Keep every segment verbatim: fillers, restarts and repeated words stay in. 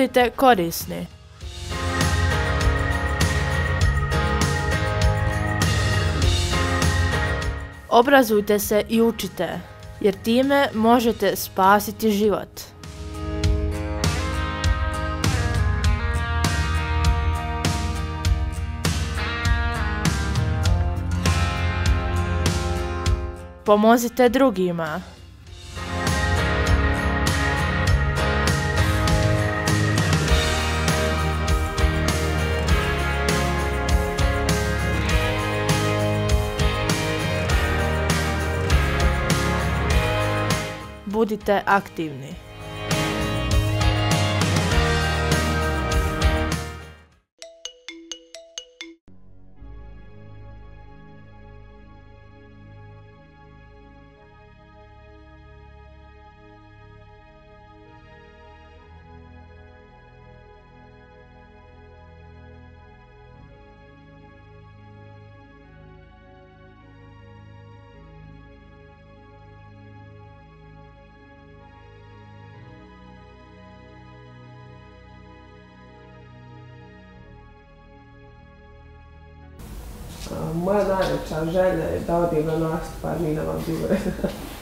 Budite korisni. Obrazujte se i učite, jer time možete spasiti život. Pomozite drugima. Budite aktivni. Moja najveća želja je da odim na nastup Armina van Buurena.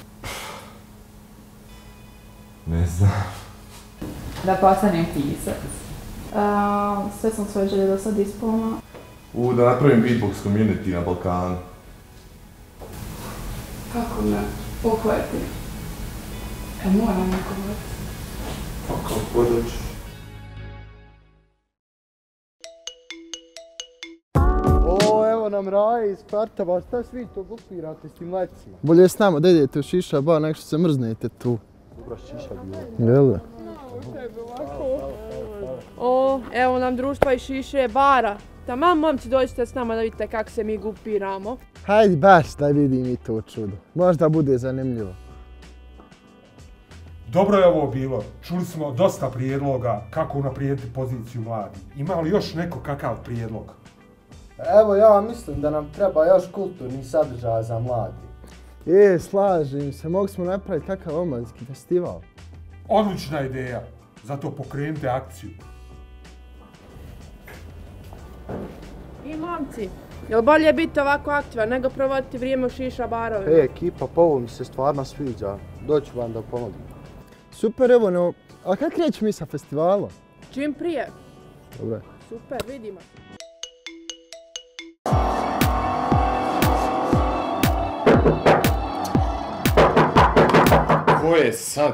Ne znam. Da postanem pisac. Sve sam svoje želje do sad ispunila. U, da napravim beatbox community na Balkanu. Kako me uhvati? E, moram neko voditi. Pa kako podoćiš? Nam Raje iz Kvartava, šta svi to gupirate s tim lecima? Bolje s nama da idete u šiša bar, nek što se mrznete tu. Dobra šiša bilo. Jel da? O, evo nam društva iz šiše bara. Tamam, momci, dođite s nama da vidite kako se mi gupiramo. Hajde baš da vidim i to čudo. Možda bude zanimljivo. Dobro je ovo bilo. Čuli smo dosta prijedloga kako unaprijediti poziciju mladih. Ima li još neko kakav prijedlog? Evo, ja mislim da nam treba još kulturni sadržaj za mladi. E, slažem se, mogli smo napraviti takav omladinski festival. Odlična ideja, zato pokrenite akciju. I momci, jel bolje biti ovako aktivan nego provoditi vrijeme u šiša barovima? E, ekipa, pa ovo mi se stvarno sviđa. Doću vam da pomogim. Super, evo, no, a kako krećemo mi sa festivalom? Čim prije. Dobre. Super, vidimo. Ko je sad?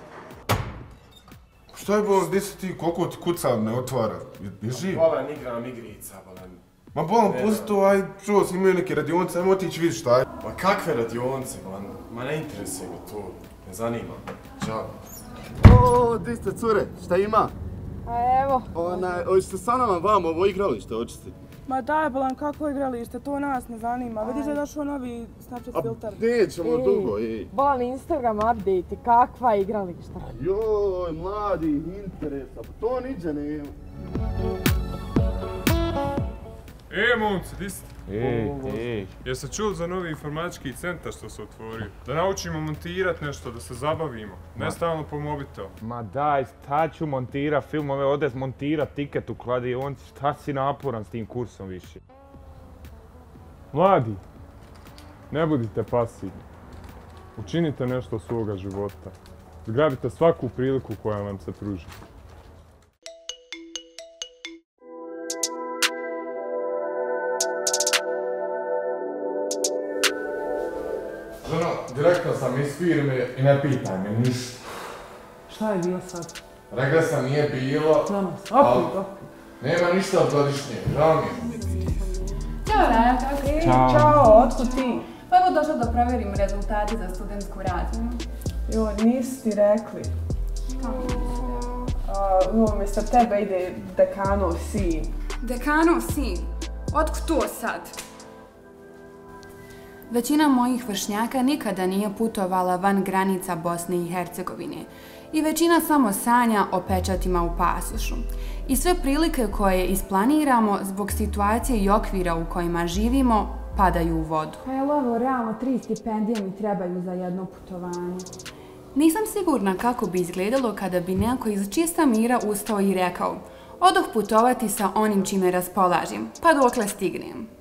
Šta je bolan, gdje si ti, koliko ti kuca ne otvara? Je živ? Bolan, igram igrica, bolan. Ma bolan, pusti to, aj, čuo si imaju neke radionice, ajmo otići vidjeti šta je. Ma kakve radionice, bolan? Ma ne interesuje me to, ne zanima. Ćao. O, di ste cure, šta ima? A evo. Onaj, hoćete sa nama vamo ovo igralište očistiti? Ma daj, bolan, kako igralište, to nas ne zanima. Vidiš da je došao novi Snapchat filter. Nećemo dugo, ej. Bolan, Instagram update, kakva igrališta. Joj, mladi, interesa, pa to niđe nema. E, momci, di ste? Ej, ej. Jeste čuli za novi informatički centar što se otvorio? Da naučimo montirat nešto, da se zabavimo. Ne stalno po mobitel. Ma daj, šta ću montirat filmove, ode montirat tiket u kladionci, šta si naporan s tim kursom više? Mladi, ne budite pasivni. Učinite nešto od svoga života. Zgrabite svaku priliku koja vam se pruži. Ženo, direktno sam iz firme i ne pitaj me ništa. Šta je bilo sad? Rekla sam nije bilo, Nama, ali opet, opet. nema ništa od godišnje, žao mi je. Ćao, Raja, kako si? Ćao. Ćao, otkud ti? Pa evo došla da provjerim rezultati za studentsku razmjenu. Joj, nisu ti rekli. Kako nisi? Umjesto tebe ide dekanov sin. Dekanov sin? Otkud to sad? Većina mojih vršnjaka nikada nije putovala van granica Bosne i Hercegovine i većina samo sanja o pečatima u pasošu. I sve prilike koje isplaniramo zbog situacije i okvira u kojima živimo padaju u vodu. Pa je li ovo realno, tri stipendije mi trebaju za jedno putovanje? Nisam sigurna kako bi izgledalo kada bi neko iz čista mira ustao i rekao: odoh putovati sa onim čime raspolažem, pa dokle stignem.